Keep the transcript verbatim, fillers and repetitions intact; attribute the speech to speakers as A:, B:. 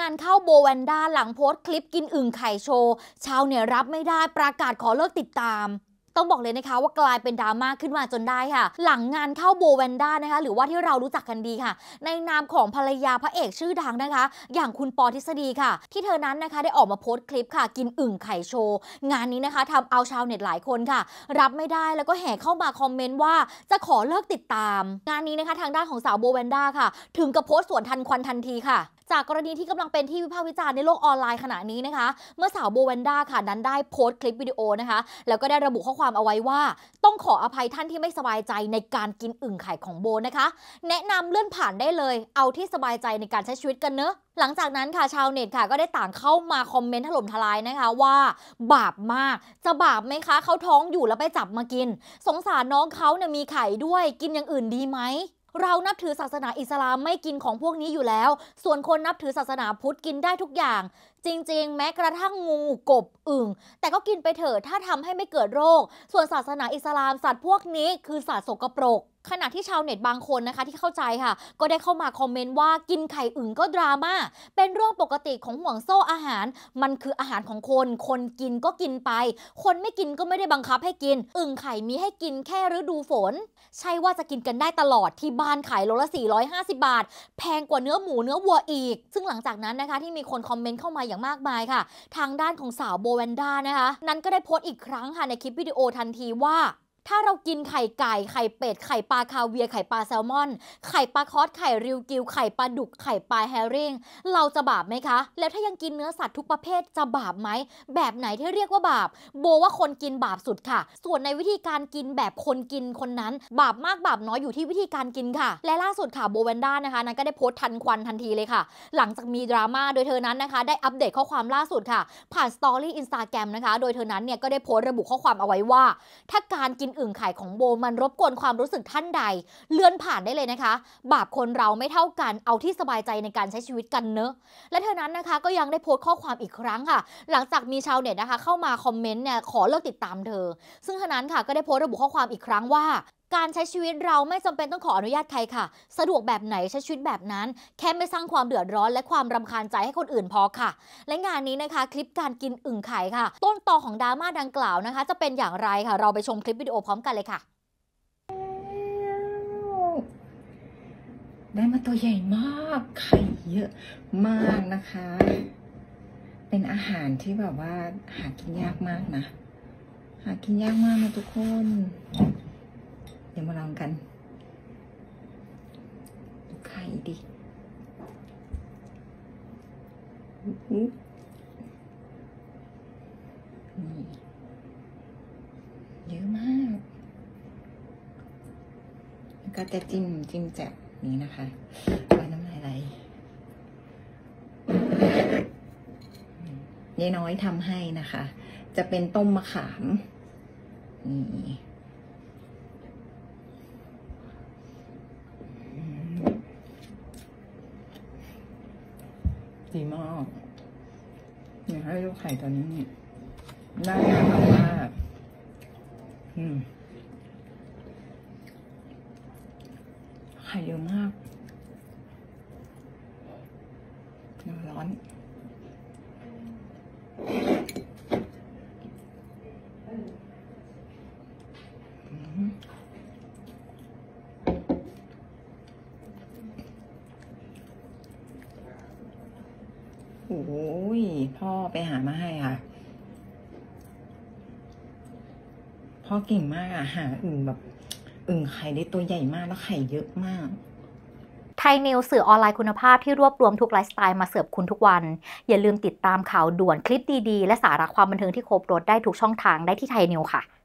A: านเข้าโบแวนด้าหลังโพสต์คลิปกินอึ่งไข่โชว์ชาวเน็ตรับไม่ได้ประกาศขอเลิกติดตามต้องบอกเลยนะคะว่ากลายเป็นดราม่าขึ้นมาจนได้ค่ะหลังงานเข้าโบแวนด้านะคะหรือว่าที่เรารู้จักกันดีค่ะในนามของภรรยาพระเอกชื่อดังนะคะอย่างคุณปอทฤษฎีค่ะที่เธอนั้นนะคะได้ออกมาโพสต์คลิปค่ะกินอึ่งไข่โชว์งานนี้นะคะทำเอาชาวเน็ตหลายคนค่ะรับไม่ได้แล้วก็แห่เข้ามาคอมเมนต์ว่าจะขอเลิกติดตามงานนี้นะคะทางด้านของสาวโบแวนด้าค่ะถึงกับโพสต์สวนทันควันทันทีค่ะจากกรณีที่กำลังเป็นที่วิพากษ์วิจารณ์ในโลกออนไลน์ขณะนี้นะคะเมื่อสาวโบแวนด้าค่ะนั้นได้โพสต์คลิปวิดีโอนะคะแล้วก็ได้ระบุข้อความเอาไว้ว่าต้องขออภัยท่านที่ไม่สบายใจในการกินอึ่งไข่ของโบนะคะแนะนำเลื่อนผ่านได้เลยเอาที่สบายใจในการใช้ชีวิตกันเนอะหลังจากนั้นค่ะชาวเน็ตค่ะก็ได้ต่างเข้ามาคอมเมนต์ถล่มทลายนะคะว่าบาปมากจะบาปไหมคะเขาท้องอยู่แล้วไปจับมากินสงสารน้องเขาเนี่ยมีไข่ด้วยกินอย่างอื่นดีไหมเรานับถือศาสนาอิสลามไม่กินของพวกนี้อยู่แล้วส่วนคนนับถือศาสนาพุทธกินได้ทุกอย่างจริงๆแม้กระทั่งงูกบอึ่งแต่ก็กินไปเถอะถ้าทำให้ไม่เกิดโรคส่วนศาสนาอิสลามสัตว์พวกนี้คือสัตว์สกปรกขณะที่ชาวเน็ตบางคนนะคะที่เข้าใจค่ะก็ได้เข้ามาคอมเมนต์ว่ากินไข่อึ่งก็ดราม่าเป็นเรื่องปกติของห่วงโซ่อาหารมันคืออาหารของคนคนกินก็กินไปคนไม่กินก็ไม่ได้บังคับให้กินอึ่งไข่มีให้กินแค่ฤดูฝนใช่ว่าจะกินกันได้ตลอดที่บ้านขายโลละสี่ร้อยห้าสิบบาทแพงกว่าเนื้อหมูเนื้อวัวอีกซึ่งหลังจากนั้นนะคะที่มีคนคอมเมนต์เข้ามาอย่างมากมายค่ะทางด้านของสาวโบแวนด้านะคะนั้นก็ได้โพสต์อีกครั้งค่ะในคลิปวิดีโอทันทีว่าถ้าเรากินไข่ไก่ไข่เป็ดไข่ปลาคาเวียร์ไข่ปลาแซลมอนไข่ปลาคอสไข่ริวกิวไข่ปลาดุกไข่ปลาแฮริงเราจะบาปไหมคะแล้วถ้ายังกินเนื้อสัตว์ทุกประเภทจะบาปไหมแบบไหนที่เรียกว่าบาปโบว่าคนกินบาปสุดค่ะส่วนในวิธีการกินแบบคนกินคนนั้นบาปมากบาปน้อยอยู่ที่วิธีการกินค่ะและล่าสุดค่ะโบแวนด้านะคะนั้นก็ได้โพสต์ทันควันทันทีเลยค่ะหลังจากมีดราม่าโดยเธอนั้นนะคะได้อัปเดตข้อความล่าสุดค่ะผ่านสตอรี่อินสตาแกรมนะคะโดยเธอนั้นเนี่ยก็ได้โพสต์ระบุข้อความเอาไว้ว่าถ้าการกินอึ่งไข่ของโบมันรบกวนความรู้สึกท่านใดเลื่อนผ่านได้เลยนะคะบาปคนเราไม่เท่ากันเอาที่สบายใจในการใช้ชีวิตกันเนอะและเธอนั้นนะคะก็ยังได้โพสต์ข้อความอีกครั้งค่ะหลังจากมีชาวเน็ตนะคะเข้ามาคอมเมนต์เนี่ยขอเลิกติดตามเธอซึ่งเธอนั้นค่ะก็ได้โพสต์ระบุข้อความอีกครั้งว่าการใช้ชีวิตเราไม่จำเป็นต้องขออนุญาตใครค่ะสะดวกแบบไหนใช้ชีวิตแบบนั้นแค่ไม่สร้างความเดือดร้อนและความรำคาญใจให้คนอื่นพอค่ะและงานนี้นะคะคลิปการกินอึ่งไข่ค่ะต้นตอของดราม่าดังกล่าวนะคะจะเป็นอย่างไรค่ะเราไปชมคลิปวิดีโอพร้อมกันเลยค่ะ
B: ได้มาตัวใหญ่มากไข่เยอะมากนะคะเป็นอาหารที่แบบว่าหากินยากมากนะหากินยากมากนะทุกคนเดี๋ยวมาลองกันดูไข่ดินี่เยอะมากแล้วก็จะจิ้มจิ้มแจ่วนี้นะคะไว้น้ำลายไหลยายน้อยทำให้นะคะจะเป็นต้มมะขามนี่ดีมากอยากให้ลูกไข่ตอนนี้น่าทานมากอืมไข่เยอะมากร้อนโอ้ยพ่อไปหามาให้ค่ะพ่อเก่งมากอะหาอึ่งแบบอึ่งไข่ได้ตัวใหญ่มากแล้วไข่เยอะมาก
A: ไทยนิวสื่อออนไลน์คุณภาพที่รวบรวมทุกไลฟ์สไตล์มาเสิร์ฟคุณทุกวันอย่าลืมติดตามข่าวด่วนคลิปดีๆและสาระความบันเทิงที่ครบรสได้ทุกช่องทางได้ที่ไทยนิวค่ะ